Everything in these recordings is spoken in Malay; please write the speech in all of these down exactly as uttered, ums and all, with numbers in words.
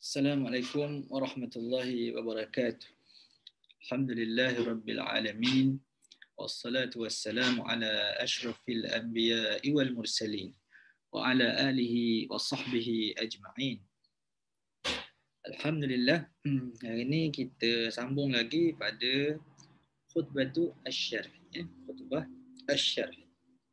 Assalamualaikum warahmatullahi wabarakatuh. Alhamdulillahi rabbil alamin. Wassalatu wassalamu ala ashrafil anbiya'i wal mursalin. Wa ala alihi wa sahbihi ajma'in. Alhamdulillah, hari ini kita sambung lagi pada khutbatu asy-syarh. Ya, khutbah asy-syarh.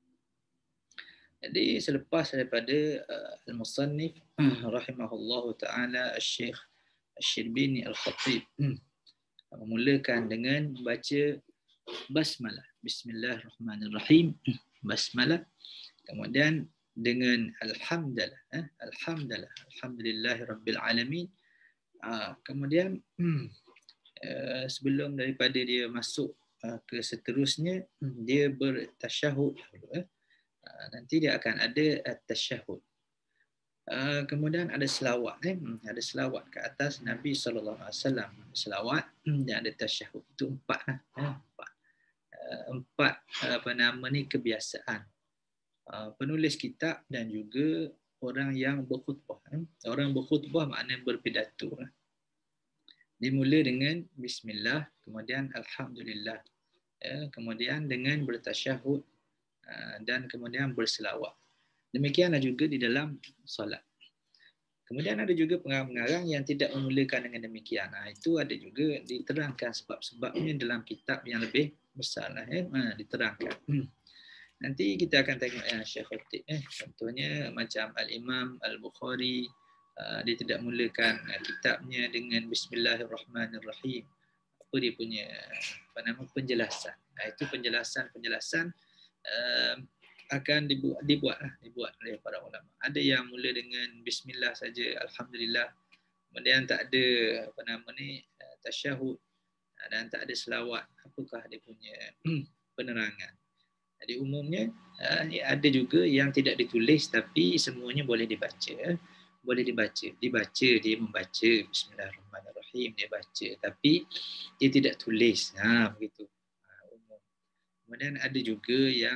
Jadi selepas daripada uh, al-musannif rahimahullahu taala Asy-Syaikh Asy-Syirbini Al-Khatib memulakan dengan membaca basmalah, bismillahirrahmanirrahim, basmalah, kemudian dengan alhamdulillah, eh, alhamdulillah, alhamdulillahirabbil alamin. Uh, kemudian uh, sebelum daripada dia masuk uh, ke seterusnya, dia bertasyahud dulu, eh. Nanti dia akan ada at-tasyahud. Uh, kemudian ada selawat, eh? ada selawat ke atas Nabi sallallahu alaihi wasallam. Selawat dan ada tasyahud. Itu empat lah, eh? empat. Uh, empat apa nama ni kebiasaan uh, penulis kitab dan juga orang yang berkhutbah. Eh? Orang berkhutbah maknanya berpidato. Eh? Dimula dengan bismillah, kemudian alhamdulillah, eh? kemudian dengan bertasyahud dan kemudian berselawat. Demikianlah juga di dalam solat. Kemudian ada juga pengarang-pengarang yang tidak memulakan dengan demikian. Nah, itu ada juga diterangkan sebab-sebabnya dalam kitab yang lebih besar lah, eh? ha, diterangkan. Hmm. Nanti kita akan tengok yang Syekh Khatib. Eh? Contohnya macam Al-Imam Al-Bukhari, uh, dia tidak mulakan uh, kitabnya dengan Bismillahirrahmanirrahim. Apa dia punya apa nama penjelasan. Nah, itu penjelasan-penjelasan Uh, akan dibuat dibuatlah dibuat oleh para ulama. Ada yang mula dengan bismillah saja, alhamdulillah, kemudian tak ada apa nama ni tasyahud dan tak ada selawat. Apakah dia punya penerangan? Jadi umumnya uh, ada juga yang tidak ditulis tapi semuanya boleh dibaca. Boleh dibaca, dibaca dia membaca bismillahirrahmanirrahim, dia baca tapi dia tidak tulis. Ha, begitu. Kemudian ada juga yang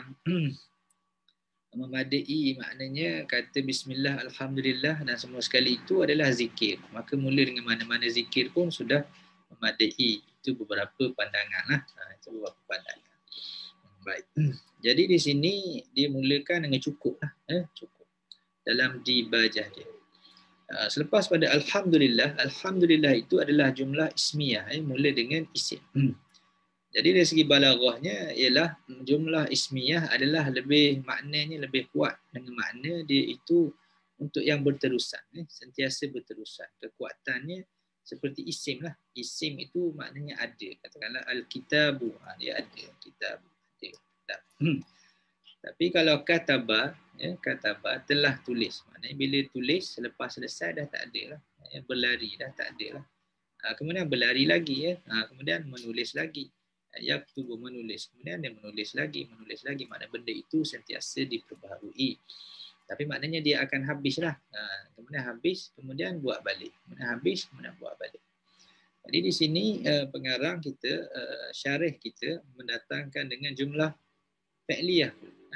memadai, maknanya kata bismillah, alhamdulillah dan semua sekali itu adalah zikir. Maka mula dengan mana-mana zikir pun sudah memadai. Itu beberapa pandangan lah. Ha, itu beberapa pandangan. Baik. Jadi di sini dia mulakan dengan cukup lah. Eh, cukup. Dalam dibajah dia. Ha, selepas pada alhamdulillah, alhamdulillah itu adalah jumlah ismiyah. Eh, mula dengan isim. Hmm. Jadi dari segi balaghahnya ialah jumlah ismiyah adalah lebih maknanya lebih kuat dengan makna dia itu untuk yang berterusan, eh, sentiasa berterusan. Kekuatannya seperti isim lah. Isim itu maknanya ada. Katakanlah al-kitabu, ha, dia ada. Kitab ada. Hmm. Tapi kalau kataba, ya, kataba telah tulis. Maknanya bila tulis selepas selesai dah tak ada lah. Ya, berlari dah tak ada lah. Ha, kemudian berlari lagi, ya. Ha, kemudian menulis lagi. Yaktubu, menulis, kemudian dia menulis lagi, menulis lagi, makna benda itu sentiasa diperbaharui. Tapi maknanya dia akan habislah. Ha, kemudian habis, kemudian buat balik. Kemudian habis, kemudian buat balik. Jadi di sini uh, pengarang kita, uh, syarih kita mendatangkan dengan jumlah fi'liyah.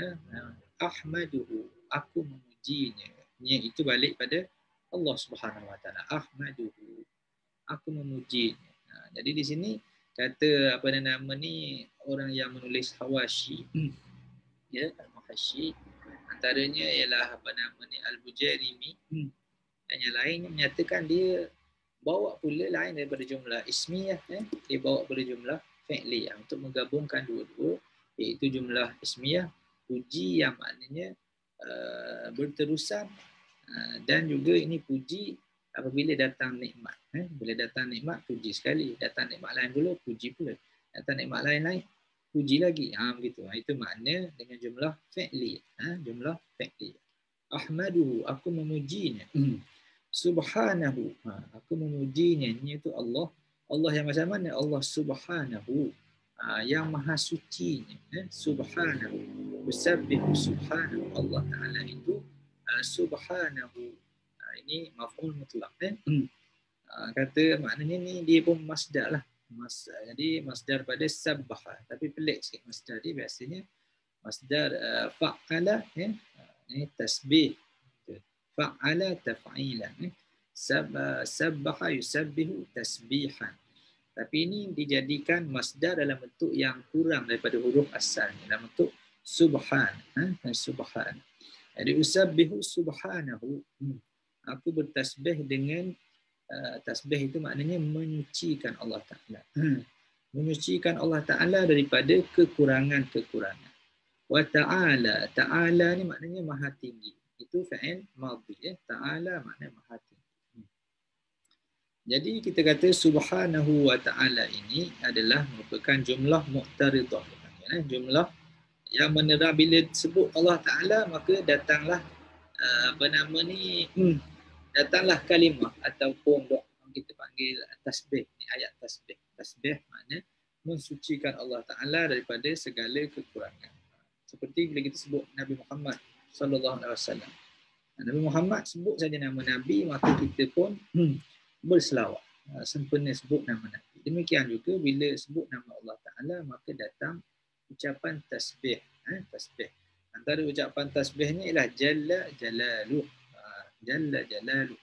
Uh, Ahmaduhu, aku memujinya. Nya itu balik pada Allah Subhanahu Wa Taala. Ahmaduhu, aku memujinya. Ha, jadi di sini kata apa nama ni orang yang menulis hawashi, hmm. ya, al-muhashi, antaranya ialah apa nama ni al-Bujairimi, hmm. dan yang lainnya menyatakan dia bawa pula lain daripada jumlah ismiyah, eh. dia bawa pula jumlah fi'liyah untuk menggabungkan dua-dua, iaitu jumlah ismiyah puji yang maknanya uh, berterusan, uh, dan juga ini puji apabila datang nikmat. Eh? Bila datang nikmat, puji sekali. Datang nikmat lain dulu, puji pula. Datang nikmat lain-lain, puji lagi. Ha, begitu. Ha, itu makna dengan jumlah fi'li. Ha, jumlah fi'li. Ahmaduhu, aku memujinya. Hmm. Subhanahu, ha, aku memujinya. Ini itu Allah. Allah yang macam mana? Allah subhanahu. Ha, yang maha suci. Eh? Subhanahu. Usabbihu subhanahu. Allah Ta'ala itu uh, subhanahu. Ini maf'ul mutlak, eh? hmm. Kata maknanya ni dia pun masdar lah. Mas, jadi masdar pada sabbaha, tapi pelik sikit masdar dia. Biasanya masdar uh, fa'ala, eh? Ini tasbih, fa'ala taf'ilan, eh? Sabbaha yusabbihu tasbihan. Tapi ini dijadikan masdar dalam bentuk yang kurang daripada huruf asalnya, dalam bentuk subhan. Ha? Subhan. Jadi usabbihu subhanahu. Hmm. Aku bertasbih dengan uh, tasbih itu maknanya menyucikan Allah Ta'ala. Hmm. Menyucikan Allah Ta'ala daripada kekurangan-kekurangan. Wa ta'ala. Ta'ala ni maknanya maha tinggi. Itu fa'il madhi. Ya? Ta'ala maknanya maha tinggi. Jadi kita kata subhanahu wa ta'ala ini adalah merupakan jumlah mu'taridah. Jumlah yang menerang bila sebut Allah Ta'ala maka datanglah uh, apa nama ni hmm, datanglah kalimah ataupun doa kita panggil tasbih. Ini ayat tasbih. Tasbih makna mensucikan Allah Ta'ala daripada segala kekurangan. Seperti bila kita sebut Nabi Muhammad sallallahu alaihi wasallam. Nabi Muhammad sebut saja nama Nabi maka kita pun hmm, berselawat, sempena sebut nama Nabi. Demikian juga bila sebut nama Allah Ta'ala maka datang ucapan tasbih. Eh, tasbih. Antara ucapan tasbihnya ialah Jalla Jalaluh. Jalla Jalaluh.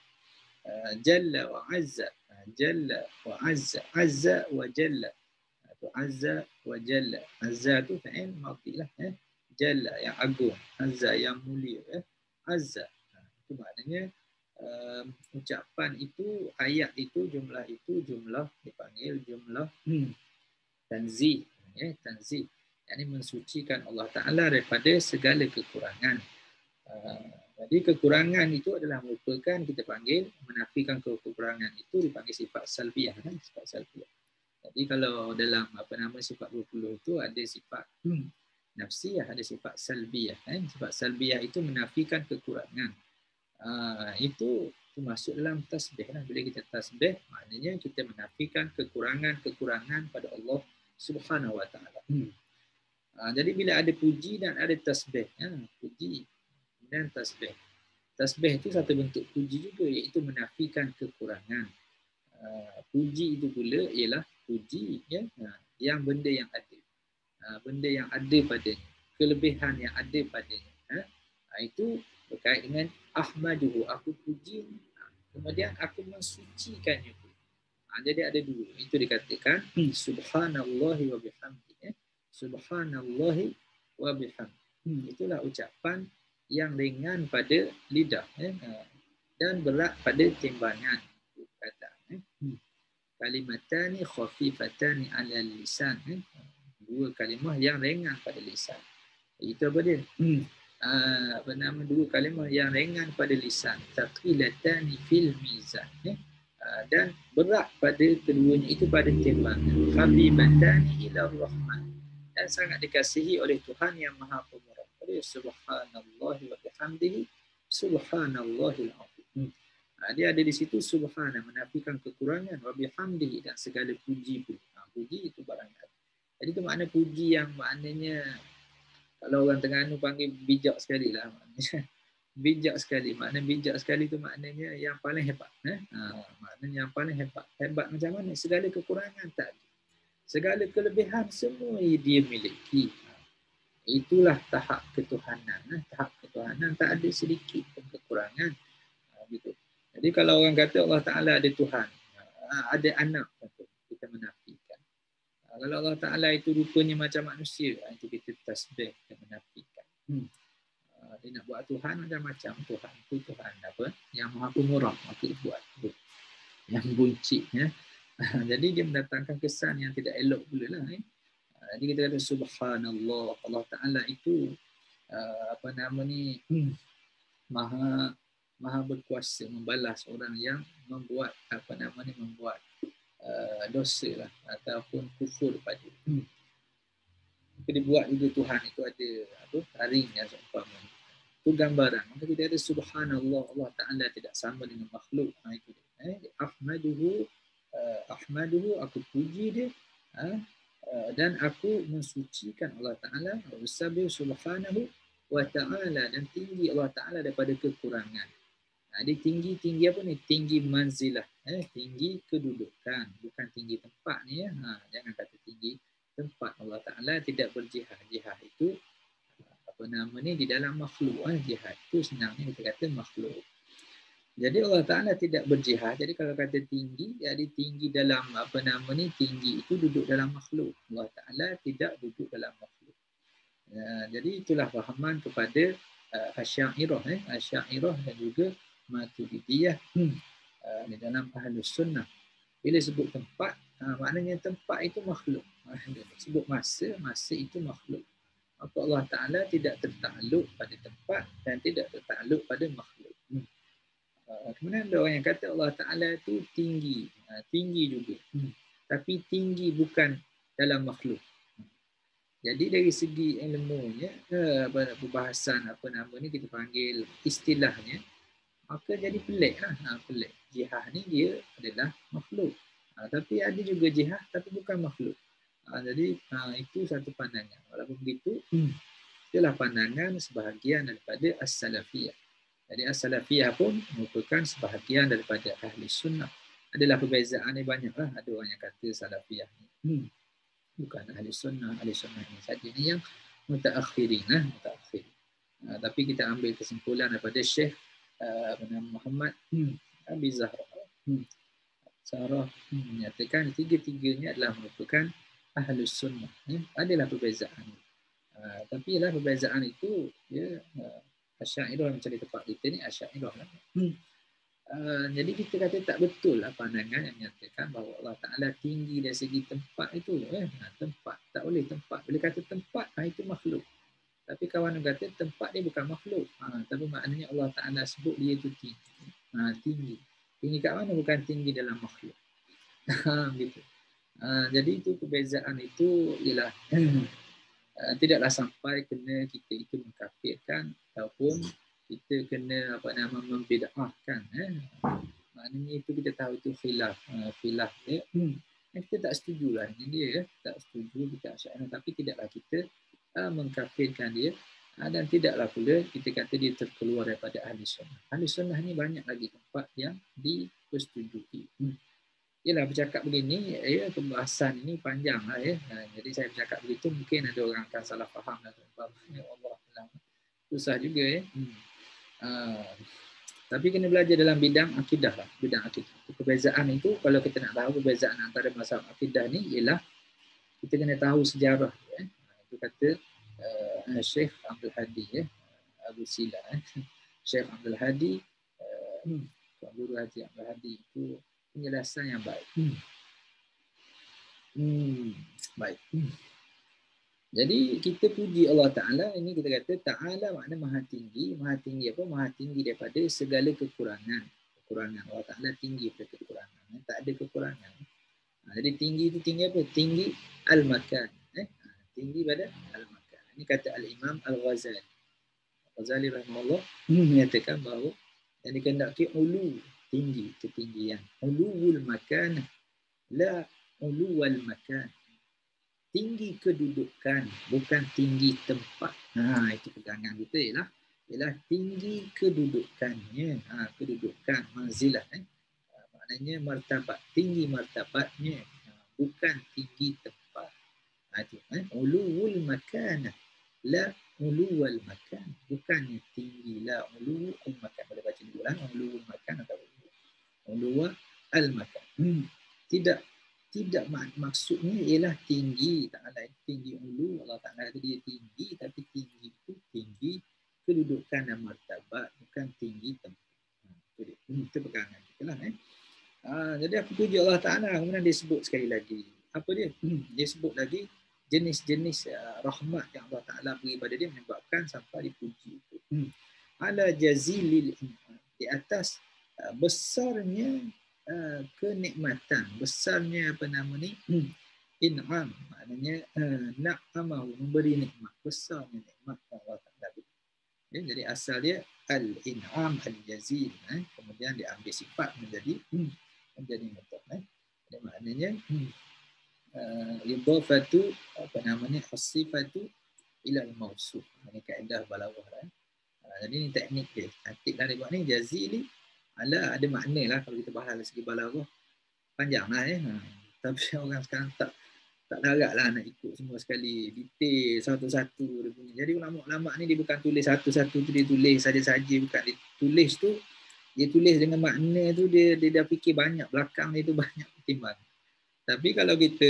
Jalla wa Azza. Jalla wa Azza. Azza wa Jalla. Itu Azza wa Jalla. Azza tu fa'il madhi lah. Eh. Jalla yang agung. Azza yang mulia. Eh. Azza. Itu maknanya Uh, ucapan itu, ayat itu, jumlah itu, jumlah dipanggil jumlah hmm, tanzih, ya, tanzih. Yang ini mensucikan Allah Ta'ala daripada segala kekurangan. Uh, jadi kekurangan itu adalah merupakan, kita panggil, menafikan kekurangan itu dipanggil sifat salbiyah. Kan? Sifat salbiyah. Jadi kalau dalam apa nama sifat dua puluh itu ada sifat hmm, nafsiyah, ada sifat salbiyah. Kan? Sifat salbiyah itu menafikan kekurangan. Uh, itu, itu masuk dalam tasbih lah. Bila kita tasbih maknanya kita menafikan kekurangan-kekurangan pada Allah Subhanahu wa taala. Hmm. Uh, jadi bila ada puji dan ada tasbih, ya, puji dan tasbih. Tasbih itu satu bentuk puji juga, iaitu menafikan kekurangan. Uh, puji itu pula ialah puji, ya, uh, yang benda yang ada. Uh, benda yang ada padanya, kelebihan yang ada padanya. Uh, uh, itu berkait dengan ahmaduhu, aku puji, kemudian aku mensucikannya. Ha, jadi ada dua. Itu dikatakan subhanallahi wa bihamdihi. Subhanallahi wa bihamdihi. Itulah ucapan yang ringan pada lidah, eh, dan berat pada timbangan. Kata, eh. Kalimatani khafifatani ala lisan. Eh. Dua kalimah yang ringan pada lisan. Itu apa dia? Hmm. Uh, apa nama dua kalimah yang ringan pada lisan, taqilatani fil mizan, eh? uh, dan berat pada keduanya itu pada timbangan, habibatani ila rahman, dan sangat dikasihi oleh Tuhan yang Maha Pemurah. Subhanallahi wa bihamdihi subhanallahil azim. Uh, dia ada di situ subhana, menafikan kekurangan, wa bihamdihi, dan segala puji pun. Uh, puji itu barang ada. Jadi itu makna puji yang maknanya, kalau orang Terengganu panggil bijak sekali lah maknanya. Bijak sekali. Makna bijak sekali itu maknanya yang paling hebat. Eh? Ha, maknanya yang paling hebat. Hebat macam mana? Segala kekurangan tak ada. Segala kelebihan semua dia miliki. Itulah tahap ketuhanan. Eh? Tahap ketuhanan tak ada sedikit pun kekurangan. Ha, gitu. Jadi kalau orang kata Allah Ta'ala ada Tuhan, ada anak, kita menafikan. Kalau Allah Ta'ala itu rupanya macam manusia, itu kita tasbih dan menafikan. Hmm. Dia nak buat Tuhan macam-macam. Tuhan itu Tuhan apa? Yang Maha Pemurah, maka buat. Yang buncit. Ya. Jadi dia mendatangkan kesan yang tidak elok pula lah. Eh. Jadi kita kata subhanallah. Allah Ta'ala itu apa nama ni, hmm, maha maha berkuasa membalas orang yang membuat apa nama ni, membuat Uh, dosa lah ataupun kufur pada. Hmm. Dia buat juga Tuhan itu ada apa, taring yang seumpama. Itu gambaran. Maka kita ada subhanallah, Allah Ta'ala tidak sama dengan makhluk. Ha, itu dia. Eh, ahmaduhu, uh, ahmaduhu, aku puji dia, uh, uh, dan aku mensucikan Allah Ta'ala, wasabihu subhanahu wa ta'ala, dan tinggi Allah Ta'ala daripada kekurangan. Dia tinggi-tinggi apa ni? Tinggi manzilah. Eh, tinggi kedudukan. Bukan tinggi tempat ni. Ya. Ha, jangan kata tinggi tempat. Allah Ta'ala tidak berjihad. Jihad itu apa nama ni? Di dalam makhluk. Eh. Jihad itu senangnya kita kata makhluk. Jadi Allah Ta'ala tidak berjihad. Jadi kalau kata tinggi, jadi tinggi dalam apa nama ni, tinggi itu duduk dalam makhluk. Allah Ta'ala tidak duduk dalam makhluk. Ya, jadi itulah fahaman kepada uh, Asy'ariyah, eh? Asy'ariyah dan juga Maturidiyah hmm. uh, di dalam Ahlus Sunnah. Bila sebut tempat, uh, maknanya tempat itu makhluk. Uh, sebut masa, masa itu makhluk. Maka Allah Ta'ala tidak tertakluk pada tempat dan tidak tertakluk pada makhluk. Hmm. Uh, kemudian ada orang yang kata Allah Ta'ala itu tinggi. Uh, tinggi juga. Hmm. Tapi tinggi bukan dalam makhluk. Jadi dari segi ilmunya, uh, perbahasan apa nama ni kita panggil istilahnya, maka jadi pelik lah. Ha, pelik. Jihah ni dia adalah makhluk. Ha, tapi ada juga jihah tapi bukan makhluk. Ha, jadi ha, itu satu pandangan. Walaupun begitu, hmm. itulah pandangan sebahagian daripada as-salafiyah. Jadi as-salafiyah pun merupakan sebahagian daripada ahli sunnah. Adalah perbezaan ni banyak lah. Ada orang yang kata salafiyah ni hmm. bukan ahli sunnah. Ahli sunnah ini saja ni yang mutaakhirin lah. Mutaakhirin. Ha, tapi kita ambil kesimpulan daripada Syekh uh, Muhammad hmm. Abi Zahra. Hmm. Zahra hmm. menyatakan tiga-tiganya adalah merupakan ahli sunnah. Hmm. Adalah perbezaan. Uh, tapi ialah perbezaan itu ya uh, Asy'ariyah macam di tempat kita ni Asy'ariyah lah. Hmm. Uh, jadi kita kata tak betul lah pandangan yang menyatakan bahawa Allah Ta'ala tinggi dari segi tempat itu. Eh, tempat. Tak boleh tempat. Bila kata tempat, itu makhluk. Tapi kawan kata tempat dia bukan makhluk. Ha, tapi maknanya Allah Ta'ala sebut dia itu tinggi. Ha, tinggi. Tinggi kat mana? Bukan tinggi dalam makhluk. Ha, gitu. Ha, jadi itu perbezaan itu ialah uh, tidaklah sampai kena kita itu mengkafirkan ataupun kita kena apa nama membid'ahkan. Eh. Maknanya itu kita tahu itu khilaf. Uh, khilaf dia. Hmm. Kita tak setuju lah dengan dia. Eh. Tak setuju kita Asy'ariyah. Tapi tidaklah kita uh, mengkafirkan dia. Uh, dan tidaklah pula kita kata dia terkeluar daripada ahli sunnah. Ahli sunnah ni banyak lagi tempat yang dipersetujui. Hmm. Yalah bercakap begini, ya, pembahasan ini panjang lah ya. Nah, jadi saya bercakap begitu mungkin ada orang akan salah faham lah. Ya Allah, susah juga ya. Hmm. Uh, tapi kena belajar dalam bidang akidah lah, bidang akidah. Perbezaan itu kalau kita nak tahu perbezaan antara mazhab akidah ni ialah kita kena tahu sejarah. Ya. Itu kata uh, Syekh Abdul Hadi ya, Abu Sila. Eh. Syekh Abdul Hadi, uh, Guru Haji Abdul Hadi itu penjelasan yang baik. Hmm. Hmm. Baik. Hmm. Jadi kita puji Allah Ta'ala, ini kita kata Ta'ala makna maha tinggi. Maha tinggi apa? Maha tinggi daripada segala kekurangan. Kekurangan. Allah Ta'ala tinggi daripada kekurangan. Tak ada kekurangan. Ha, jadi tinggi itu tinggi apa? Tinggi al-makan. Eh? Tinggi pada al-makan. Ini kata Al-Imam Al-Ghazali. Al-Ghazali rahimahullah menyatakan bahawa yang dikendaki ulu, tinggi, ketinggian. Uluwul makan, la uluwal makan. Tinggi kedudukan, bukan tinggi tempat. Ha, itu pegangan kita ialah, ialah tinggi kedudukannya. Ha, kedudukan, manzilah. Eh. Ha, maknanya martabat, tinggi martabatnya. Ha, bukan tinggi tempat. Ha, itu. Eh. Uluwul makan, la uluwal makan. Bukannya tinggi, la uluwal makan. Boleh baca dulu lah. Uluwul makan atau uluwal makan. Hmm. Tidak Tidak mak- maksudnya ialah tinggi. Ta'ala tinggi ulu. Allah Ta'ala dia tinggi. Tapi tinggi itu tinggi kedudukan dan martabat. Bukan tinggi tempat. Itu, itu pegangan kita lah. Eh. Ha, jadi aku puji Allah Ta'ala. Kemudian dia sebut sekali lagi. Apa dia? Dia sebut lagi jenis-jenis uh, rahmat yang Allah Ta'ala beri pada dia menyebabkan sampai dipuji itu. Ala jazilil di atas uh, besarnya Uh, kenikmatan, besarnya apa nama ni hmm. in'am, maknanya uh, na'amahu, memberi nikmat, besarnya nikmat Allah Ta'ala. Ya, jadi asal dia al-in'am al-jazil, eh. kemudian diambil sifat menjadi hmm. menjadi mutaf. Eh. Jadi maknanya hmm. uh, idhafatu apa namanya as-sifatu ila al-mawsuf. Ini kaedah balaghah. Eh. Uh, jadi ini teknik dia. Cantik dah dia buat ni jazili. Ala ada makna lah kalau kita bahas dari segi balaghah. Panjang lah ya. Ha. Tapi orang sekarang tak tak larat lah nak ikut semua sekali. Detail satu-satu dia punya. Jadi ulama-ulama ni dia bukan tulis satu-satu tu dia tulis saja-saja. Bukan dia tulis tu dia tulis dengan makna tu dia dia dah fikir banyak, belakang dia tu banyak pertimbangan. Tapi kalau kita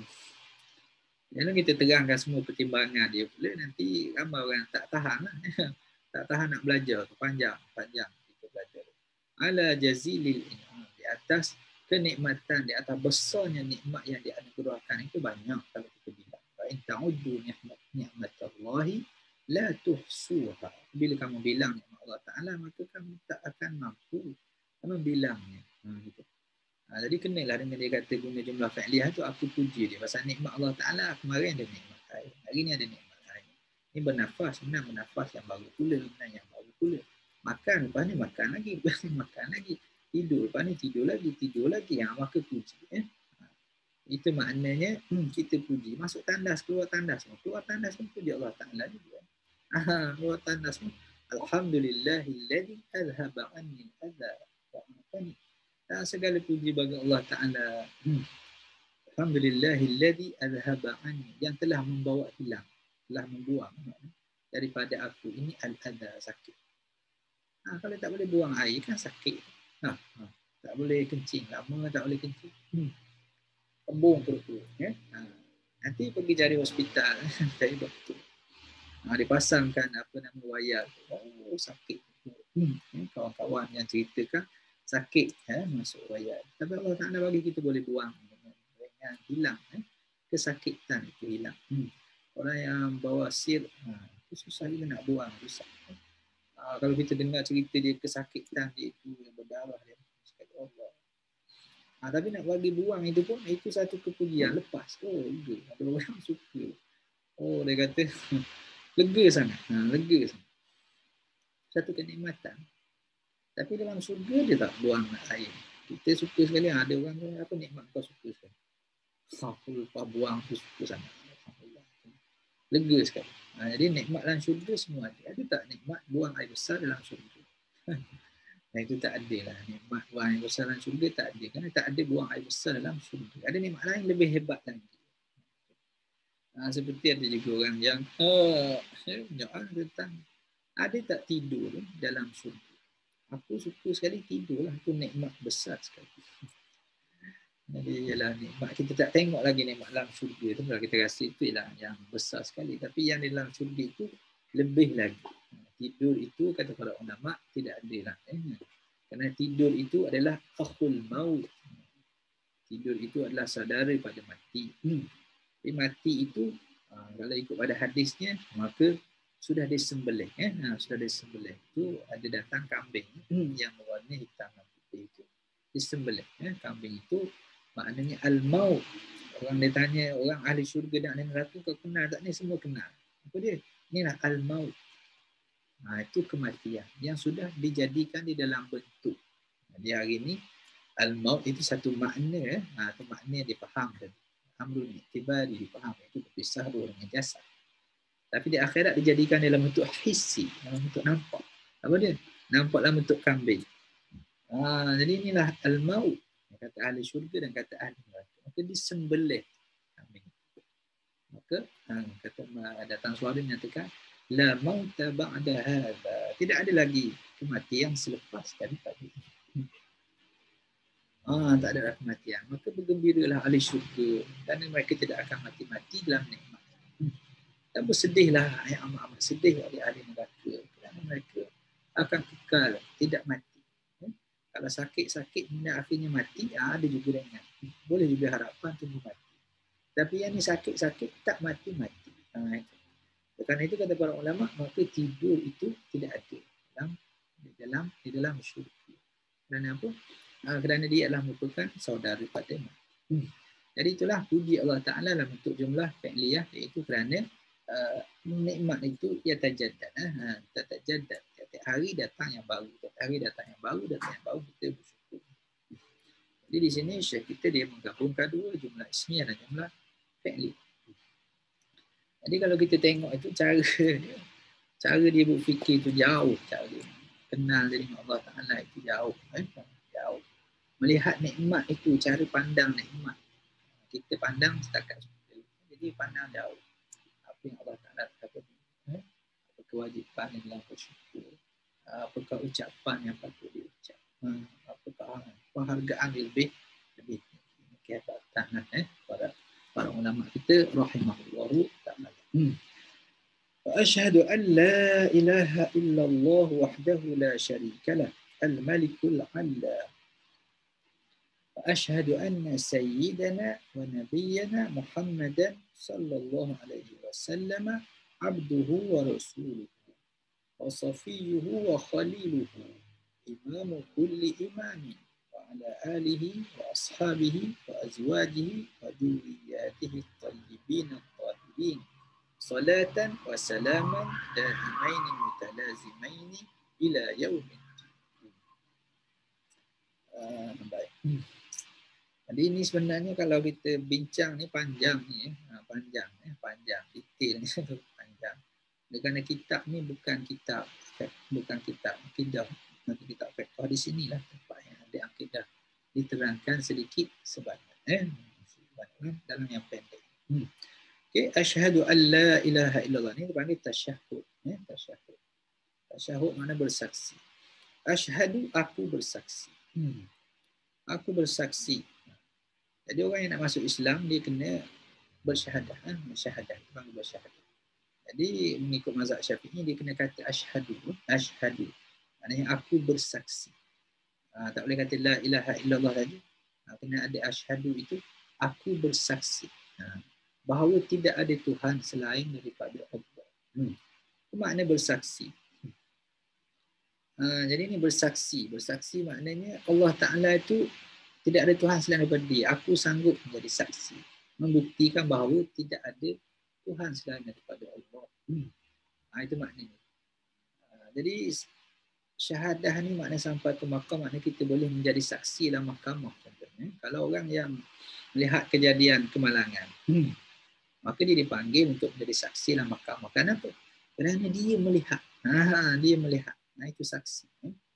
kalau kita terangkan semua pertimbangan dia pula, nanti ramai orang tak tahan lah. Tak tahan nak belajar tu, panjang, panjang kita belajar. Ala jazilil in'am, di atas kenikmatan, di atas besarnya nikmat yang dianugerahkan itu banyak kalau kita bilang. Fa in ta'uddu ni'matallahi la tuhsuha. Bila kamu bilang nikmat Allah Taala, maka kamu tak akan mampu membilangnya. Ha, gitu. Ha, jadi kenalah dengan dia kata guna jumlah fa'liyah tu, aku puji dia pasal nikmat Allah Taala. Kemarin ada nikmat air, hari ni ada nikmat air. Ini bernafas, benar bernafas yang baru pula, benar yang baru pula. Makan, lepas ni makan lagi, lepas ni makan lagi. Tidur, lepas ni tidur lagi, tidur lagi. Yang maka puji. Eh? Ha, itu maknanya hmm, kita puji. Masuk tandas, keluar tandas. Keluar tandas pun puji Allah Ta'ala juga. Ha, keluar tandas pun. Alhamdulillahilladzi azhaba anni al-adha wa afani. Segala puji bagi Allah Ta'ala. Hmm. Alhamdulillahilladzi azhaba anni, yang telah membawa hilang, telah membuang daripada aku ini al-adha, sakit. Ha, kalau tak boleh buang air kan sakit. Ha, ha. Tak boleh kencing, lama tak boleh kencing. Hmm. Kembung perut. Ya? Ha. Nanti pergi cari hospital, cari doktor. Ha, dipasangkan apa nama wayar. Oh, sakit. Hmm. Ya, kawan-kawan yang ceritakan sakit, ya, masuk wayar. Tapi Allah Ta'ala bagi kita boleh buang. Yang hilang. Ya. Kesakitan itu hilang. Hmm. Orang yang bawa sir, ha, itu susah juga nak buang. Susah. Uh, kalau kita dengar cerita dia kesakitan dia itu yang berdarah dia, Allah. Uh, tapi nak bagi buang itu pun itu satu kepujian, lepas. Oh, lega. Ada orang suka. Oh, dia kata lega sangat. Ha, lega sangat. Satu kenikmatan. Tapi dalam surga dia tak buang air. Kita suka sekali, ada orang apa nikmat kau suka sekali. Aku lupa buang tu suka sangat. Lega sekali. Ha, jadi nikmat dalam syurga semua ada. Ada tak nikmat buang air besar dalam syurga? Nah, itu tak ada lah. Nikmat buang air besar dalam syurga tak ada. Kerana tak ada buang air besar dalam syurga. Ada nikmat lain lebih hebat lagi. Ha, seperti ada juga orang yang oh, menyoal tentang ada tak tidur dalam syurga? Aku suka sekali tidur lah. Itu nikmat besar sekali. Jadi ialah nikmat kita tak tengok lagi nikmat dalam syurga tu, kalau kita rasa itu ialah yang besar sekali, tapi yang di dalam syurga itu lebih lagi. Tidur itu kata para ulama tidak ada lah, eh. Kerana tidur itu adalah akhul maut. Tidur itu adalah saudara pada mati. Hmm. Tapi mati itu kalau ikut pada hadisnya maka sudah disembelih, eh. Ha, sudah disembelih itu ada datang kambing hmm. yang berwarna hitam dan putih itu disembelih, eh. Kambing itu maknanya al-maut. Orang dia tanya, orang ahli syurga dan ahli neraka, kau kenal tak ni? Semua kenal. Apa dia? Inilah al-maut. Ha, itu kematian yang sudah dijadikan di dalam bentuk. Jadi hari ini, al-maut itu satu makna. Ha, itu makna yang dipaham. Amrul iktibari dipaham. Itu berpisah dengan jasad. Tapi di akhirat dijadikan dalam bentuk hissi. Dalam bentuk nampak. Apa dia? Nampak dalam bentuk kambing. Ha, jadi inilah al-maut. Kata ahli syurga dan kata ahli neraka. Maka disembelih kambing. Maka ha, kata datang suara menyatakan la mauta ba'da hadza. Tidak ada lagi kematian selepas daripada ini. Ah, tak ada kematian. Maka bergembiralah ahli syurga kerana mereka tidak akan mati-mati dalam nikmat. Dan bersedihlah, yang amat-amat sedih oleh ahli neraka kerana mereka akan kekal tidak mati. Kalau sakit-sakit hingga akhirnya mati, ada juga dengan boleh juga harapan tunggu mati. Tapi yang ni sakit-sakit tak mati-mati. Ha, kerana itu kata para ulama, maka tidur itu tidak ada dalam di dalam di dalam syurga. Kerana apa? Ha, kerana dia adalah merupakan saudara pada mati. Hmm. Jadi itulah puji Allah Ta'ala dalam bentuk jumlah fi'liyah, iaitu kerana uh, nikmat itu ia tajaddad. Ha, tajaddad. Setiap hari datang yang baru, setiap hari datang yang baru, datang yang baru, kita bersyukur. Jadi di sini Syekh kita dia menggabungkan dua, jumlah ismiyah dan jumlah fi'li. Jadi kalau kita tengok itu cara dia, cara dia berfikir itu jauh, cara dia kenal dengan Allah Ta'ala itu jauh, eh? jauh. Melihat nikmat itu, cara pandang nikmat. Kita pandang setakat seperti itu. Jadi pandang jauh. Apa yang Allah Ta'ala kata, eh? Apa kewajipan yang dalam bersyukur. Apakah ucapan yang patut diucap. penghargaan lebih lebih tinggi. Kehebatan eh para para ulama kita rahimahullahu taala. Hmm. وأشهد أن لا إله إلا الله وحده لا شريك له الملك العلى وأشهد أن سيدنا ونبينا محمدا صلى الله عليه وسلم عبده ورسوله وصفيه وخليله إمام كل إمام وعلى آله وأصحابه وأزواجه وذرياته الطيبين الطاهرين صلاة وسلاما دائمين متلازمين إلى يوم الدين. Uh, baik. Jadi ini sebenarnya kalau kita bincang ni panjang ni, uh, panjang, eh, panjang, detail ni panjang. Kerana kitab ni bukan kitab, bukan kitab akidah, nanti kitab fiqh di sinilah tempat yang ada akidah diterangkan sedikit sebanyak, eh, sebanyak dalam yang pendek. Hmm. Okay, asyhadu an la ilaha illallah ni dipanggil tasyahud, ya, tasyahud. Tasyahud makna bersaksi. Asyhadu aku bersaksi. Hmm. Aku bersaksi. Jadi orang yang nak masuk Islam dia kena bersyahadah, ha? bersyahadah, dipanggil bersyahadah. Jadi mengikut mazhab Syafi'i dia kena kata asyhadu, asyhadu. Maknanya aku bersaksi. Ha, tak boleh kata la ilaha illallah tadi. Ha, kena ada asyhadu itu aku bersaksi. Ha. Bahawa tidak ada Tuhan selain daripada Allah. Hmm. Itu makna bersaksi. Ha, jadi ini bersaksi. Bersaksi maknanya Allah Ta'ala itu tidak ada Tuhan selain daripada dia. Aku sanggup menjadi saksi. Membuktikan bahawa tidak ada Tuhan selain daripada Allah. Hmm. Ha, itu maknanya. Ha, jadi syahadah ni makna sampai ke makam, makna kita boleh menjadi saksi dalam mahkamah. Contohnya. Kalau orang yang melihat kejadian kemalangan, hmm. maka dia dipanggil untuk menjadi saksi dalam mahkamah. Kenapa? Kerana dia melihat. Ha, dia melihat. Nah, itu saksi.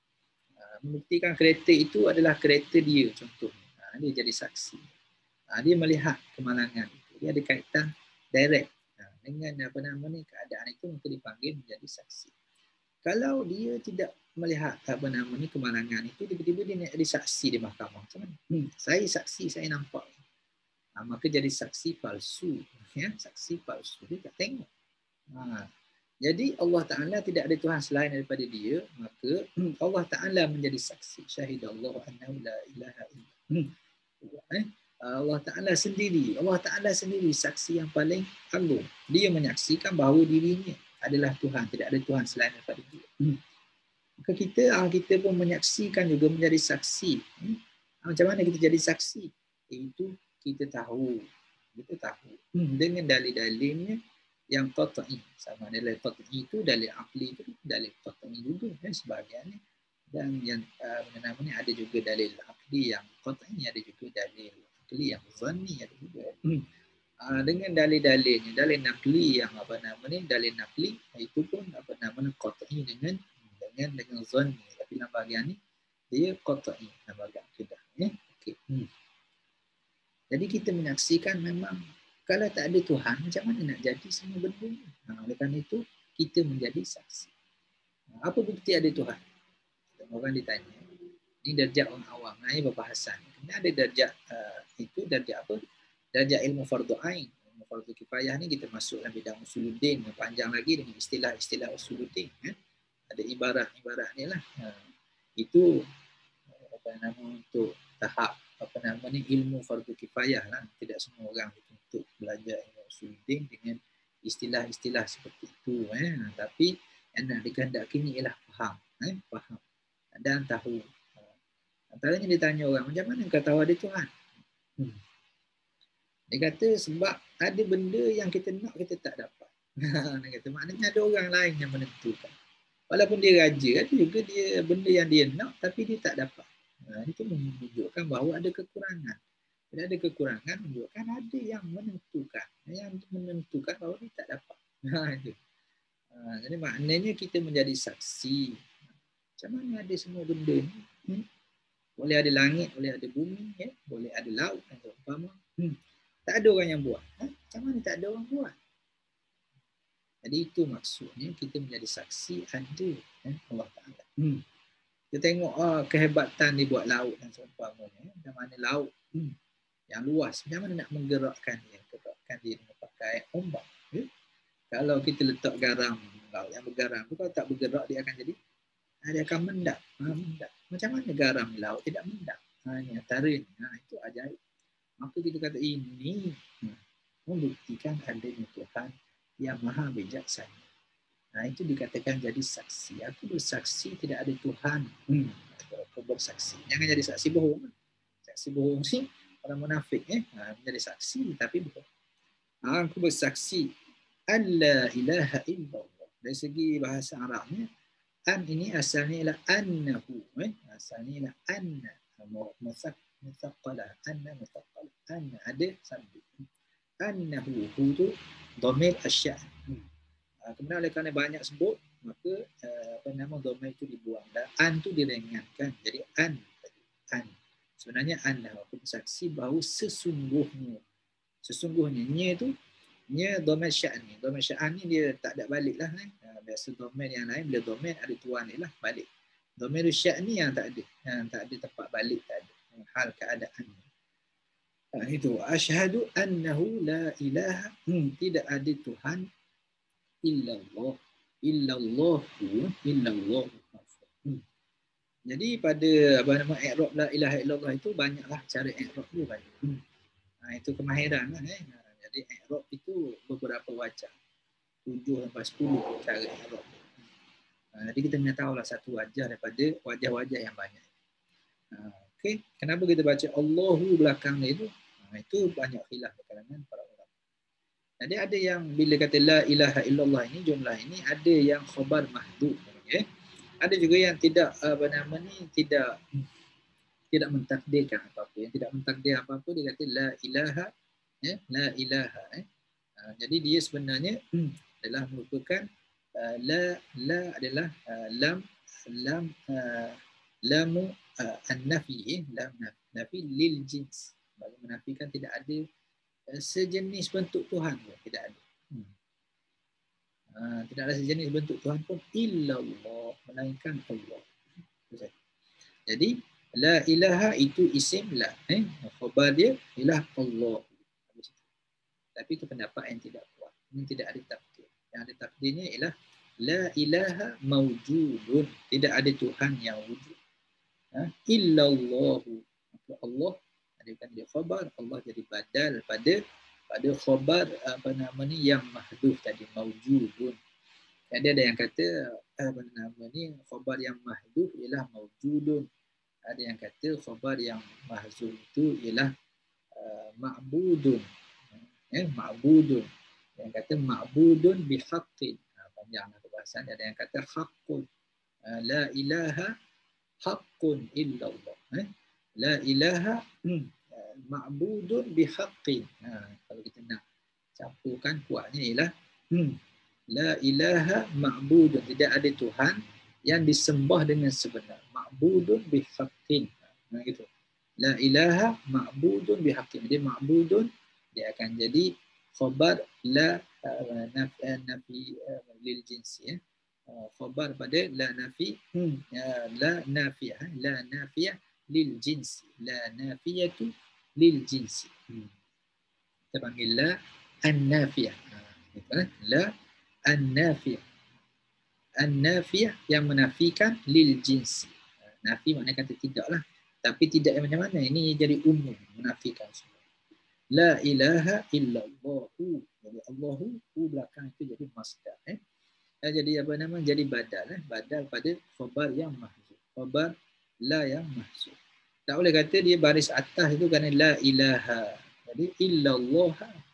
Ha, membuktikan kereta itu adalah kereta dia contohnya. Ha, dia jadi saksi. Ha, dia melihat kemalangan itu. Dia ada kaitan direct ha, dengan apa nama ni keadaan itu, maka dipanggil menjadi saksi. Kalau dia tidak melihat apa nama ni kemalangan itu, tiba-tiba dia nak jadi saksi di mahkamah. Macam mana? Hmm, saya saksi, saya nampak. Ha, maka jadi saksi palsu. Ya, saksi palsu. Dia tak tengok. Ha. Jadi Allah Ta'ala tidak ada Tuhan selain daripada dia, maka Allah Ta'ala menjadi saksi. Syahidallahu annahu la ilaha illa. Hmm. Eh? Allah Ta'ala sendiri. Allah Ta'ala sendiri saksi yang paling agung. Dia menyaksikan bahawa dirinya adalah Tuhan. Tidak ada Tuhan selain daripada dia. Hmm. Maka kita, kita pun menyaksikan juga menjadi saksi. Hmm. Macam mana kita jadi saksi? Itu kita tahu. Kita tahu. Hmm. Dengan dalil-dalilnya yang qat'i. Sama dalil qat'i itu, dalil aqli itu, dalil qat'i juga. Dan sebagainya. Dan yang uh, namanya ada juga dalil aqli yang qat'i, ada juga dalil aqli yang zanni, ada juga. Hmm. Uh, dengan dalil-dalilnya, dalil naqli yang apa namanya, dalil naqli itu pun apa namanya qat'i dengan dengan dengan zanni. Tapi dalam bahagian ni dia qat'i dalam bahagian akidah. Ya? Okey. Hmm. Jadi kita menyaksikan memang kalau tak ada Tuhan, macam mana nak jadi semua benda ni? Ha, oleh kerana itu, kita menjadi saksi. Ha, apa bukti ada Tuhan? Orang ditanya. Ini darjah orang awam. Nah, ini perbahasan. Kemudian ada darjah uh, itu, darjah apa? Darjah ilmu fardu ain. Ilmu fardu kifayah ni kita masuk dalam bidang usuluddin. Yang panjang lagi dengan istilah-istilah usuluddin. Ya? Ada ibarat-ibarat ni lah. Ha, itu apa nama untuk tahap apa nama ni ilmu fardu kifayah lah. Tidak semua orang untuk belajar ilmu usuluddin dengan istilah-istilah seperti itu. Eh. Tapi yang nak dikehendaki ni ialah faham. Eh. Faham. Dan tahu. Antaranya ditanya orang, macam mana kau tahu ada Tuhan? Hmm. Dia kata sebab ada benda yang kita nak, kita tak dapat. Dia kata maknanya ada orang lain yang menentukan. Walaupun dia raja, ada juga dia benda yang dia nak tapi dia tak dapat. Nah, itu menunjukkan bahawa ada kekurangan. Bila ada kekurangan, menunjukkan ada yang menentukan. Yang menentukan bahawa dia tak dapat. Nah, itu. Nah, jadi maknanya kita menjadi saksi. Macam mana ada semua benda ni? Hmm? Boleh ada langit, boleh ada bumi, ya? Boleh ada laut, atau umpama. Hmm. Tak ada orang yang buat. Ha? Macam mana tak ada orang buat? Jadi itu maksudnya kita menjadi saksi ada, ya? Allah Ta'ala. Hmm. Kita tengok ah, kehebatan dia buat laut dan seumpamanya. Macam mana laut hmm, yang luas, macam mana nak menggerakkan dia, gerakkan dia dengan pakai ombak. Ya? Kalau kita letak garam, laut yang bergaram, kalau tak bergerak dia akan jadi, dia akan mendap. Ha, mendap. Macam mana garam di laut tidak mendap? Ha, ini antara ini. Ha, itu ajaib. Maka kita kata ini hmm, membuktikan adanya Tuhan yang maha bijaksana. Nah, itu dikatakan jadi saksi. Aku bersaksi tidak ada Tuhan. Hmm. Aku bersaksi. Jangan jadi saksi bohong. Saksi bohong sih orang munafik. Eh? Nah, menjadi saksi tapi bohong. Nah, aku bersaksi an la ilaha illallah. Dari segi bahasa Arabnya, an ini asalnya ialah annahu. Eh? Asalnya ialah anna. Musak, musaqqala. Anna musaqqala. Anna. Ada sabit. Annahu. Hu tu dhamir asya'. Hmm. Kemudian oleh kerana banyak sebut, maka uh, apa nama dhamir itu dibuang dan an tu diringankan. Jadi an, an. Sebenarnya an aku bersaksi bahawa sesungguhnya, sesungguhnya nya itu nya dhamir sya'n ni. Dhamir sya'n ni dia tak ada balik lah. Eh. Biasa dhamir yang lain bila dhamir ada tuan dia lah balik. Dhamir sya'n ni yang tak ada, yang tak ada tempat balik, tak ada. Hal keadaan. Nah, itu asyhadu annahu la ilaha, hmm, tidak ada Tuhan illallah, illallahu, illallahu. Hmm. Jadi pada apa nama i'rab la ilaha illallah itu banyaklah cara i'rab dia banyak. Hmm. Nah, itu kemahiran lah eh. Nah, jadi i'rab itu beberapa wajah. tujuh sampai sepuluh cara i'rab. Nah, jadi kita kena tahulah satu wajah daripada wajah-wajah yang banyak. Nah, okey, kenapa kita baca Allahu belakang dia itu? Nah, itu banyak khilaf di kalangan para ulama. Jadi ada yang bila kata la ilaha illallah ini, jumlah ini ada yang khabar mahdhuf, okay? Ada juga yang tidak apa nama ni tidak tidak mentakdirkan apa-apa. Yang tidak mentakdir apa-apa dia kata la ilaha, ya, la ilaha. Eh. Uh, jadi dia sebenarnya hmm, adalah merupakan uh, la la adalah uh, lam lam uh, lamu uh, an-nafi, eh, lam nafi lil jins. Bagi menafikan tidak ada sejenis bentuk Tuhan pun tidak ada. Hmm. Uh, tidak ada sejenis bentuk Tuhan pun illallah, melainkan Allah. Jadi la ilaha itu isim la, eh, khabar dia ialah Allah. Tapi itu pendapat yang tidak kuat. Ini tidak ada takdir. Yang ada takdirnya ialah la ilaha mawjudun, tidak ada Tuhan yang wujud. Ha? Illallahu, Allah adakan dia khabar, Allah jadi badal pada pada khabar apa nama ni yang mahdhuf tadi, maujudun. Jadi ada yang kata apa nama ni khabar yang mahdhuf ialah maujudun. Ada yang kata khabar yang mahzuf itu ialah uh, ma'budun. Eh, ma'budun. Yang kata ma'budun bihaqqin. Ha, panjanglah perbahasan. Ada yang kata haqqun. Uh, la ilaha haqqun illallah. Eh? La ilaha hmm, ma'budun bihaqqin. Ha, kalau kita nak campurkan kuatnya ialah hmm, la ilaha ma'budun, tidak ada Tuhan yang disembah dengan sebenar. Ma'budun bihaqqin. Ha, gitu. La ilaha ma'budun bihaqqin. Jadi ma'budun dia akan jadi khabar la uh, nafi, uh, nafi uh, lil jinsi, ya. Uh, khabar pada la nafi hmm, uh, la nafiyah, la nafiyah lil jinsi, la nafiyatu lil jinsi. Hmm. Kita panggil la an-nafiyah. Ha, la an-nafiyah. An-nafiyah yang menafikan lil jinsi. Nafi maknanya kata tidaklah. Tapi tidak yang macam mana? Ini jadi umum, menafikan semua. La ilaha illallahu. Jadi Allahu, hu belakang itu jadi masdar. Eh? Jadi apa nama? Jadi badal. Eh? Badal pada khabar yang mahzuf. Khabar la yang mahzuf. Tak boleh kata dia baris atas itu kerana la ilaha. Jadi illallah.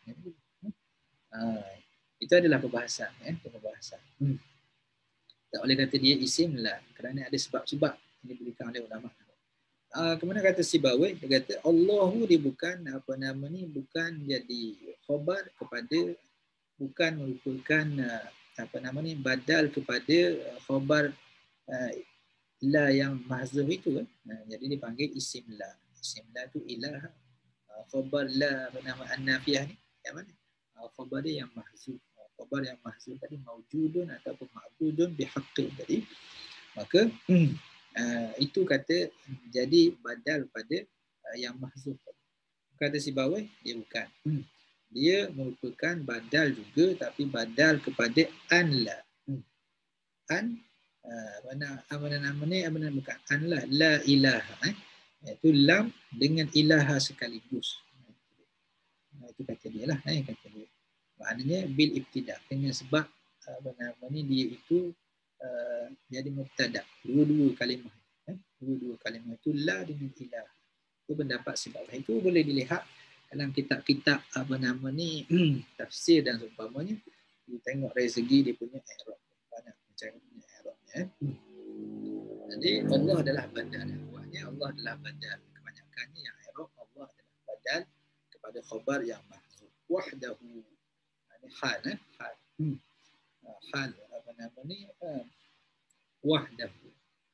Ha, itu adalah perbahasan. Eh? Perbahasan. Hmm. Tak boleh kata dia isim la. Kerana ada sebab-sebab yang diberikan oleh ulama. Uh, kemudian kata Sibawai, dia kata Allahu dia bukan apa nama ni, bukan jadi khabar kepada, bukan merupakan uh, apa nama ni, badal kepada uh, khabar uh, la yang mahzuf itu kan. Uh, jadi dipanggil isim la. Isim la tu ilaha. Uh, khabar la apa nama an-nafiyah ni yang mana? Uh, khabar dia yang mahzuf. Uh, khabar yang mahzuf tadi maujudun ataupun ma'budun bihaqqin. Jadi maka hmm, Uh, itu kata jadi badal pada uh, yang mahzuf. Kata si bawah, dia bukan. Hmm. Dia merupakan badal juga, tapi badal kepada an la. Hmm. An, uh, mana mana nama ni? Apa nama bukan? An la, la ilaha. Eh? Iaitu lam dengan ilaha sekaligus. Nah, itu kata dia lah. Eh? Kata dia. Maknanya bil ibtidak. Dengan sebab apa nama ni dia itu uh, jadi mubtada. Dua-dua kalimah. Eh? Dua-dua kalimah itu la dengan ilaha. Itu pendapat sebab itu boleh dilihat dalam kitab-kitab apa nama ni tafsir dan seumpamanya. Kita tengok dari segi dia punya i'rab. Banyak macam punya i'rabnya. Jadi Allah adalah badal. Buahnya Allah adalah badal. Kebanyakannya yang i'rab Allah adalah badal kepada khabar yang mahzuf. Wahdahu. Ini hal eh? hal. Hmm. Hal apa nama ni uh, wahdahu.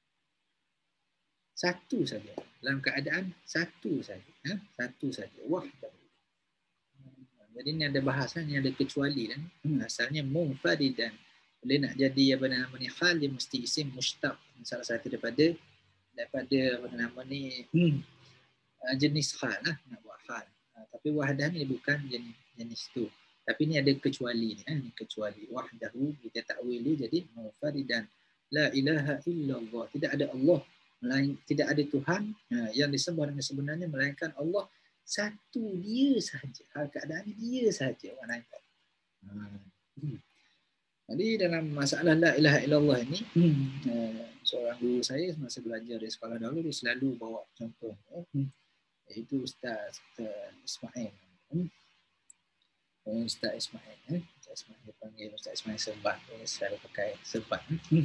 Satu saja. Dalam keadaan satu saja. Ha? Satu saja. Wahdahu. Jadi ni ada bahasan, ni ada kecuali kan. Hmm, asalnya munfaridan. Boleh nak jadi apa nama ni hal, dia mesti isim mushtaq. Salah satu daripada daripada apa nama ni hmm, jenis hal lah. Nak buat hal. Ha, tapi wahdah ni bukan jenis, jenis tu. Tapi ni ada kecuali ni. Ha? Ni kecuali. Wahdahu kita takwil dia jadi munfaridan. La ilaha illallah. Tidak ada Allah. Melain, tidak ada Tuhan uh, yang disembah dengan sebenarnya melainkan Allah satu dia sahaja. Hal keadaan dia sahaja. Hmm. Jadi dalam masalah la ilaha illallah ini hmm. uh, seorang guru saya masa belajar di sekolah dahulu dia selalu bawa contoh hmm. iaitu Ustaz uh, Ismail. Hmm. Ustaz Ismail. Eh? Ustaz Ismail dia panggil Ustaz Ismail Serbat. Dia selalu pakai serbat. Hmm.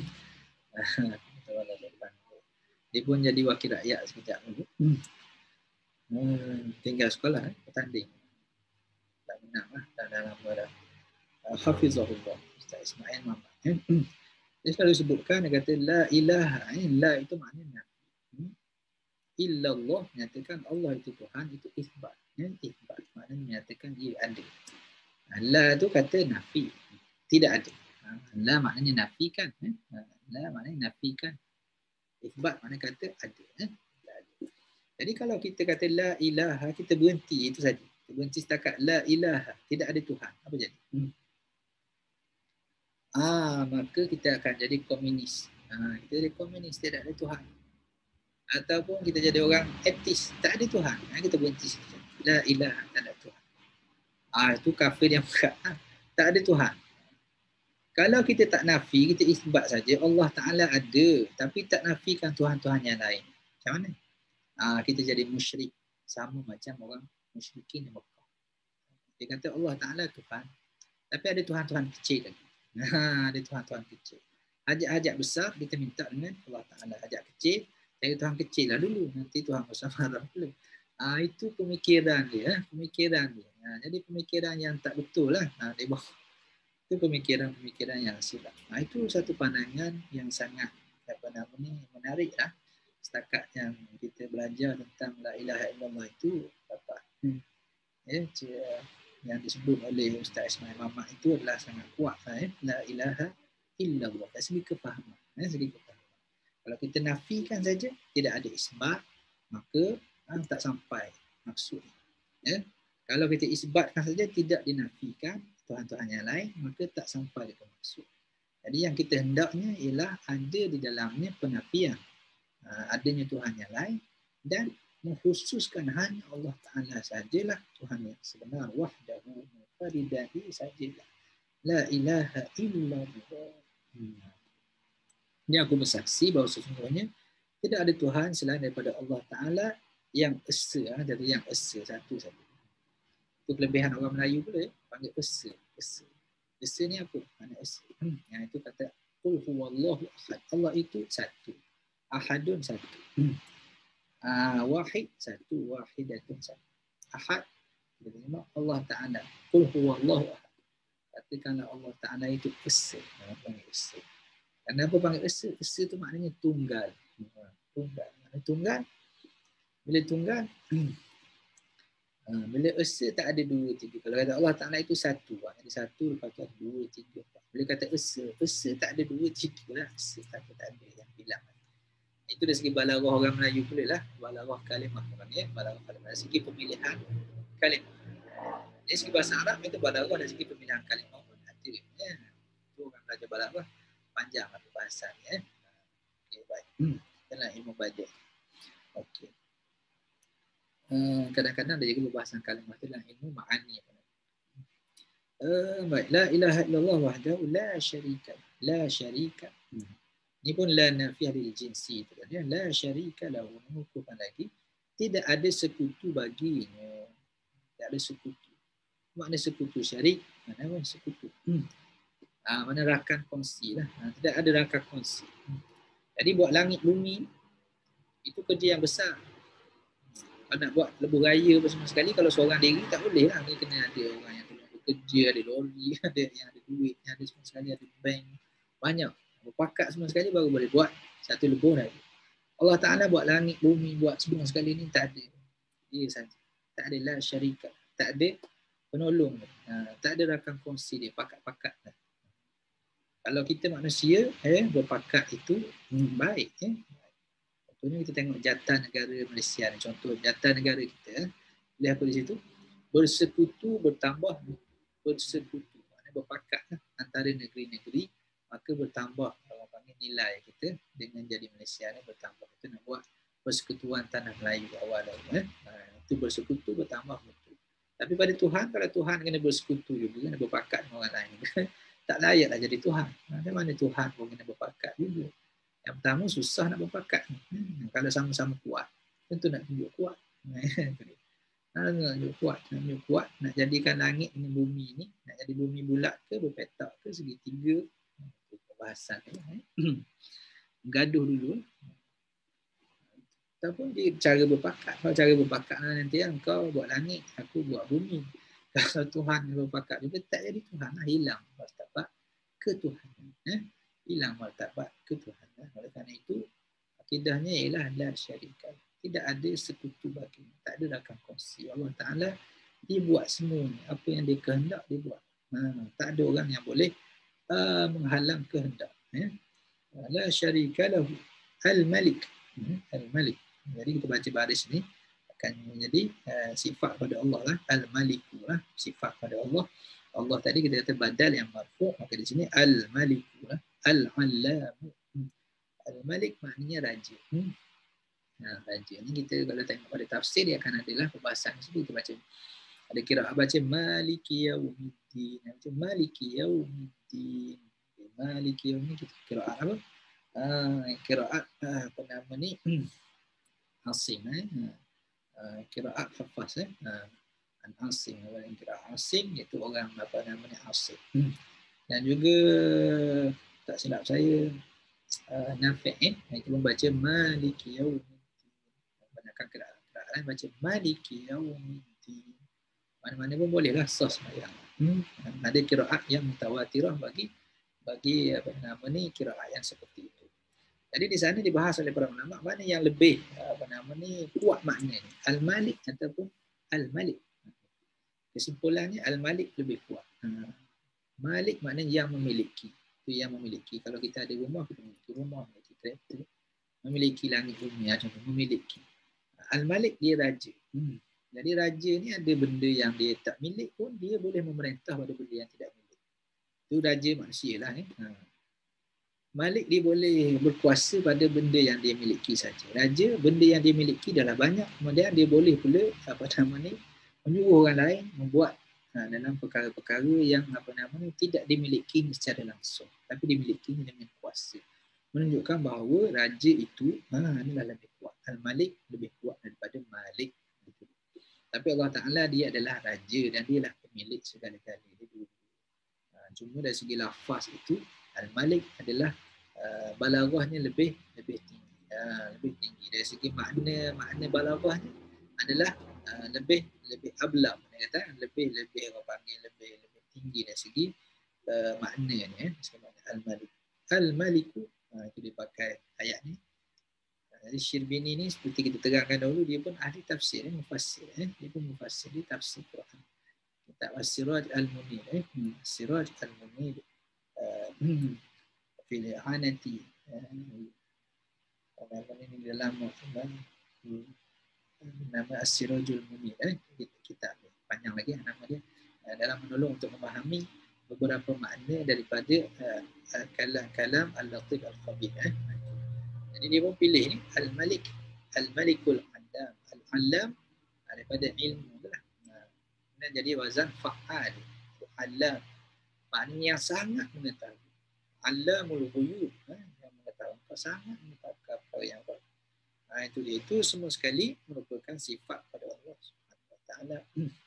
Dia pun jadi wakil rakyat sekejap dulu. Hmm. Hmm, tinggal sekolah, eh, bertanding. Tak menang lah, tak dalam pada uh, Hafizahullah, Ustaz Ismail Muhammad. Hmm. Dia selalu sebutkan, dia kata, La ilaha, eh, la itu maknanya nafi. Hmm. Illallah, menyatakan Allah itu Tuhan, itu isbat. Eh, isbat, maknanya menyatakan dia ada. La itu kata nafi, tidak ada. La maknanya nafikan. Eh. La maknanya nafikan. Isbat mana kata ada. Eh? Jadi kalau kita kata la ilaha, kita berhenti itu saja. Kita berhenti setakat la ilaha, tidak ada Tuhan. Apa jadi? Hmm. Ah, maka kita akan jadi komunis. Ah, kita jadi komunis, tidak ada Tuhan. Ataupun kita jadi orang etis, tak ada Tuhan. Ah, kita berhenti saja. La ilaha, tak ada Tuhan. Ah, itu kafir yang berat. Ah, tak ada Tuhan. Kalau kita tak nafi, kita isbat saja Allah Ta'ala ada, tapi tak nafikan Tuhan-Tuhan yang lain. Macam mana? Ha, kita jadi musyrik. Sama macam orang musyrikin di Mekah. Dia kata Allah Ta'ala Tuhan, tapi ada Tuhan-Tuhan kecil lagi. Ha, ada Tuhan-Tuhan kecil. Hajat-hajat besar, kita minta dengan Allah Ta'ala. Hajat kecil, cari Tuhan kecil lah dulu. Nanti Tuhan besar marah dulu. Ha, itu pemikiran dia. Pemikiran dia. Ha, jadi pemikiran yang tak betul lah. Ha, dia bawa. Itu pemikiran-pemikiran yang silap. Nah, itu satu pandangan yang sangat apa nama ni menarik lah. Setakat yang kita belajar tentang la ilaha illallah itu dapat hmm. ya, yang disebut oleh Ustaz Ismail Muhammad itu adalah sangat kuat lah, ya. La ilaha illallah. Dari segi kefahaman. Ya, segi kefahaman. Kalau kita nafikan saja, tidak ada isbat, maka ha, tak sampai maksud. Ya. Kalau kita isbatkan saja, tidak dinafikan Tuhan-Tuhan yang lain, maka tak sampai ke maksud. Jadi yang kita hendaknya ialah ada di dalamnya penafian uh, adanya Tuhan yang lain dan mengkhususkan hanya Allah Ta'ala sajalah Tuhan yang sebenar. Wahdahu munfaridahi sajalah. La ilaha illallah. Hmm. Ini aku bersaksi bahawa sesungguhnya tidak ada Tuhan selain daripada Allah Ta'ala yang esa, dari yang esa, satu-satu. Itu kelebihan orang Melayu pula, panggil esa. Esa. Esa ni apa? Mana esa? Hmm. Yang itu kata qul huwallahu ahad. Allah itu satu. Ahadun satu. Hmm. Ah, wahid satu, wahidatun satu. Ahad Allah Ta'ala. Qul huwallahu ahad. Katakanlah Allah Ta'ala itu esa. Panggil esa. Kenapa panggil esa? Esa itu maknanya tunggal. Tunggal. Tunggal. Bila tunggal, bila esa tak ada dua, tiga. Kalau kata Allah Ta'ala itu satu. Ada satu, lepas tu ada dua, tiga. Bila kata esa, esa tak ada dua, tiga lah. Esa tak ada, tak ada yang bilang. Itu dari segi balaghah orang Melayu pula lah. Balaghah kalimah. Ya? Balaghah kalimah. Dari segi pemilihan kalimah. Dari segi bahasa Arab itu balaghah dari segi pemilihan kalimah pun ada. Ya? Itu orang belajar balaghah panjang apa bahasanya. Okay, baik. Hmm. Itulah ilmu badiah. Okey. Uh, kadang-kadang ada juga perbahasan kalimah itu dalam ilmu ma'ani. Uh, baik. La ilaha illallah wahdahu la syarika. La syarika. Hmm. Ini pun la nafiyah lil jinsi. La syarika lahu. Mengukuhkan lagi. Tidak ada sekutu baginya. Tidak ada sekutu. Makna sekutu syarik. Mana pun sekutu. Hmm. Ha, mana rakan kongsi lah. Ha, tidak ada rakan kongsi. Hmm. Jadi buat langit bumi itu kerja yang besar. Kalau nak buat lebuh raya bersama sekali, kalau seorang diri tak boleh lah. Dia kena ada orang yang tolong bekerja, ada lori, ada yang ada duit, yang ada semua sekali, ada bank. Banyak. Berpakat semua sekali baru boleh buat satu lebuh raya. Allah Ta'ala buat langit, bumi, buat semua sekali ni tak ada. Dia saja. Tak ada lah syarikat. Tak ada penolong. Ha, tak ada rakan kongsi dia. Pakat-pakat lah. Kalau kita manusia, eh, berpakat itu hmm, baik. Eh. Contohnya kita tengok jatah negara Malaysia. Contoh jatah negara kita. Lihat apa di situ? Bersekutu bertambah bersekutu. Maknanya berpakat lah, antara negeri-negeri. Maka bertambah orang panggil nilai kita dengan jadi Malaysia ni bertambah. Kita nak buat persekutuan tanah Melayu awal eh. Ha, itu bersekutu bertambah betul. Tapi pada Tuhan, kalau Tuhan kena bersekutu juga, kena berpakat dengan orang lain. Tak layaklah jadi Tuhan. Macam mana Tuhan pun kena berpakat juga. Yang pertama susah nak berpakat. Hmm, kalau sama-sama kuat, tentu nak tunjuk kuat. Nak tunjuk kuat, nak tunjuk kuat, nak jadikan langit dengan bumi ni, nak jadi bumi bulat ke, berpetak ke, segitiga. Bahasan eh. Gaduh dulu. Ataupun dia cara berpakat. Kalau cara berpakat nanti engkau buat langit, aku buat bumi. Kalau Tuhan berpakat juga tak jadi Tuhan lah. Hilang martabat ketuhanan. Eh? Hilang martabat ketuhanan. Oleh kerana itu, akidahnya ialah la syarika. Tidak ada sekutu bagi. Tak ada rakan kongsi. Allah Ta'ala, dia buat semua ni. Apa yang dia kehendak, dia buat. Ha, tak ada orang yang boleh uh, menghalang kehendak. Eh? La syarika lahu. Al-Malik. Hmm? Al-Malik. Jadi kita baca baris ni. Akan menjadi uh, sifat pada Allah lah, al-maliku lah, sifat pada Allah. Allah tadi kita kata badal yang marfu', maka di sini al-maliku lah, al-allamu. Hmm. Al-malik maknanya raja. Hmm. Nah, raja ni kita kalau tengok pada tafsir dia akan adalah perbahasan sebut kita baca. Ada kiraat baca maliki yaumiddin, baca maliki yaumiddin. Maliki yaumiddin kita kiraat apa? Ah, kiraat ah, apa nama ni? Asim eh. Uh, kiraat hafaz eh uh, Asim, orang kiraat Asim iaitu orang apa namanya Asim. Hmm. Dan juga tak silap saya uh, Nafi' eh itu membaca Maliki Yaumiddin. Banyakkan kiraat kiraat lain baca Maliki Yaumiddin. Mana-mana pun bolehlah sah sembahyang. Hmm. Ada kiraat yang mutawatirah bagi bagi apa nama ni kiraat yang seperti itu. Jadi di sana dibahas oleh para ulama mana yang lebih apa nama ni kuat maknanya, Al-Malik ataupun Al-Malik. Kesimpulannya Al-Malik lebih kuat. Ha. Malik maknanya yang memiliki. Itu yang memiliki. Kalau kita ada rumah, kita memiliki rumah, memiliki kereta, memiliki langit bumi, contoh memiliki. Al-Malik dia raja. Hmm. Jadi raja ni ada benda yang dia tak milik pun dia boleh memerintah pada benda yang tidak milik. Itu raja manusia lah. Eh. Ha. Malik dia boleh berkuasa pada benda yang dia miliki saja. Raja, benda yang dia miliki dah banyak. Kemudian dia boleh pula apa nama ni menyuruh orang lain membuat ha, dalam perkara-perkara yang apa nama ni tidak dimiliki secara langsung, tapi dimiliki dengan kuasa. Menunjukkan bahawa raja itu ha, adalah lebih kuat. Al-Malik lebih kuat daripada Malik. Tapi Allah Ta'ala dia adalah raja dan dia lah pemilik segala-galanya. Ha, cuma dari segi lafaz itu Al-Malik adalah uh, balaghahnya lebih lebih tinggi. Uh, lebih tinggi dari segi makna makna balaghahnya adalah uh, lebih lebih ablam, kata lebih lebih orang panggil lebih lebih tinggi dari segi uh, maknanya eh sebenarnya Al-Malik. Al-Maliku uh, itu dipakai ayat ni. Uh, jadi Syirbini ni seperti kita terangkan dahulu dia pun ahli tafsir, eh, mufassir eh dia pun mufassir di tafsir Quran. Kitab As-Siraj Al-Munir eh Siraj Al-Munir fil i'anati Nama ini dalam hmm, nama As-Sirajul Munir, eh? Kitab panjang lagi nama dia, dalam menolong untuk memahami beberapa makna daripada uh, uh, kalam-kalam Al-Latif Al-Khabir. Eh? Jadi dia pun pilih ni Al-Malik, Al-Malikul Allam, Al-Allam daripada ilmu lah. Nah, jadi wazan fa'al, Allam, maknanya yang sangat mengetahui. Allamul ghuyub, eh? Yang mengetahui apa sangat mengetahui apa yang apa. Nah, itu dia, itu semua sekali merupakan sifat pada Allah Subhanahu Wa Taala.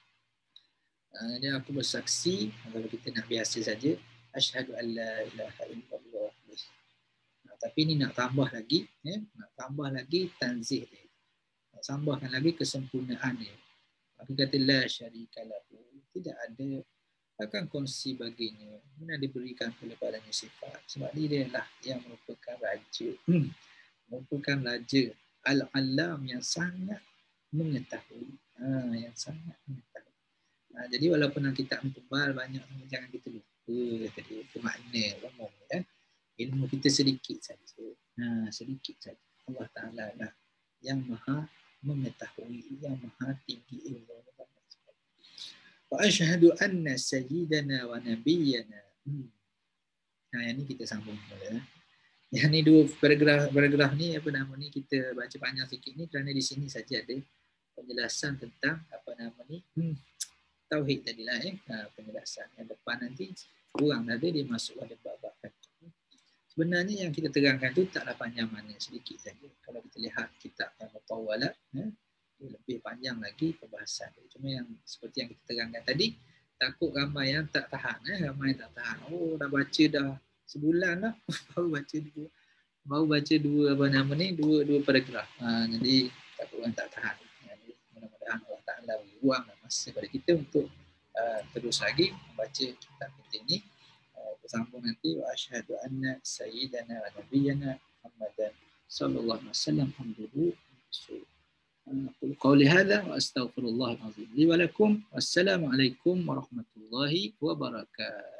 Uh, dan aku bersaksi, kalau kita nak biasa saja, asyhadu an la ilaha illallah. Nah, tapi ini nak tambah lagi, eh? nak tambah lagi tanzih dia. Nak tambahkan lagi kesempurnaan dia. Aku kata la syarika lahu, tidak ada akan kongsi baginya, mana diberikan kepadanya sifat. Sebab dia lah yang merupakan raja, merupakan raja Al-Alam yang sangat mengetahui, ha, yang sangat mengetahui. Ha, jadi walaupun kita tebal banyak, jangan kita lupa tadi itu makna umum ya. Ilmu kita sedikit saja. Ha, sedikit saja. Allah Taala lah yang maha mengetahui, yang maha tinggi ilmu. Wa asyhadu anna sayyidana wa nabiyyana. Hmm. Nah, yang ni kita sambung mula. Yang ni dua paragraf paragraf ni apa nama ni kita baca panjang sikit ni kerana di sini saja ada penjelasan tentang apa nama ni hmm. tauhid tadilah eh ha, penjelasan. Yang depan nanti kurang dah ada dia masuk pada bab-bab kata. Sebenarnya yang kita terangkan tu taklah panjang mana, sedikit saja. Kalau kita lihat kitab yang Mutawwalat eh, lebih panjang lagi perbahasan. Cuma yang seperti yang kita terangkan tadi, takut ramai yang tak tahan eh, ramai yang tak tahan. Oh dah baca dah sebulan dah baru baca dua baru baca dua apa nama ni dua dua paragraf. Ha, jadi takut orang tak tahan. Jadi mudah-mudahan Allah Taala buang masa pada kita untuk uh, terus lagi membaca kitab kita ini. Uh, bersambung nanti wa asyhadu anna sayyidana wa nabiyyana Muhammadan sallallahu alaihi wasallam hamduhu rasul. أقول قولي هذا وأستغفر الله العظيم لي ولكم والسلام عليكم ورحمة الله وبركاته.